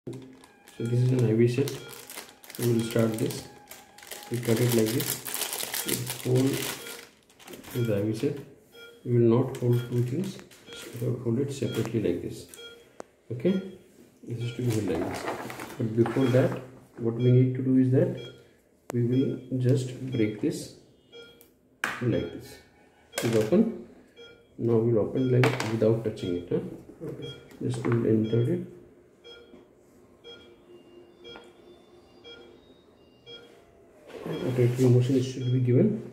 So this is an IV set. We will start this. We cut it like this. We hold the IV set. We will not hold two things. Hold it separately like this. Okay, this is to be held like this. But before that, what we need to do is that we will just break this like this. It is open. Now we will open like without touching it. Okay. Just we will enter it. Rotatory motion should be given.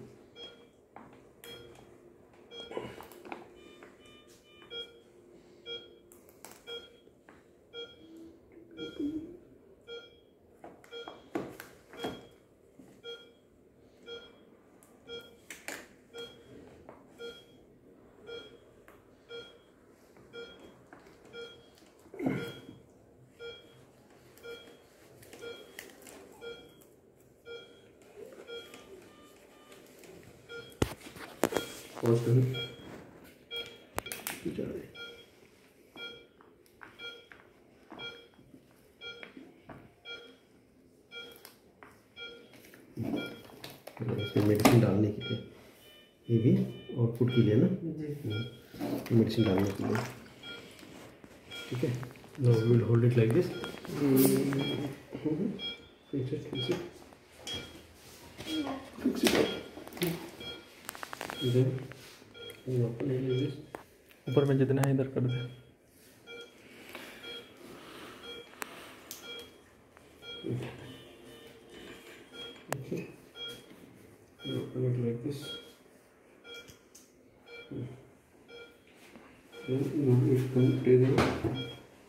Pause करें. इसमें medicine डालने के लिए, ये भी output के लिए ना, मेडिसिन डालने के लिए. ठीक है. Now we will hold it like this. Fix it. ऊपर में जितना है इधर कर दे. Okay. Open it like this. Then it comes together.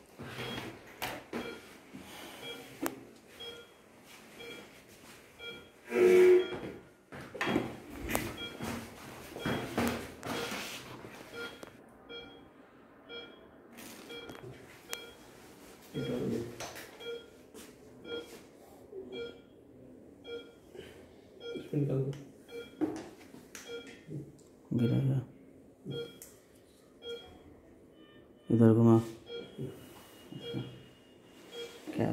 गिरेगा. इधर घुमा. क्या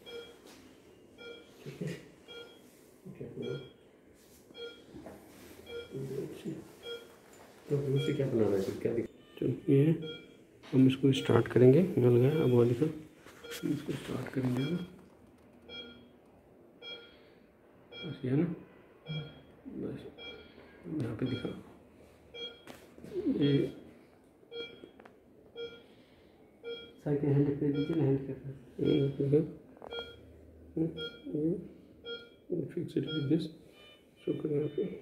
तो उसे क्या बनाना है, क्या ये हम इसको स्टार्ट करेंगे. मिल गया अब वाली का. इसको स्टार्ट करेंगे बस, ये ना, बस यहाँ पे दिखा. ये साइड हैंड पे दीजिए ना. हैंड पे fix it like this. So करें यहाँ पे.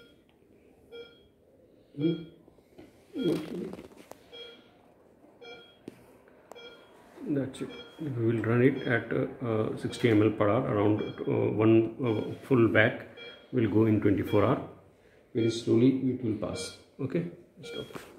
That's it. We will run it at 60 ml per hour. Around one full bag will go in 24 hours. Very slowly it will pass. Okay, stop.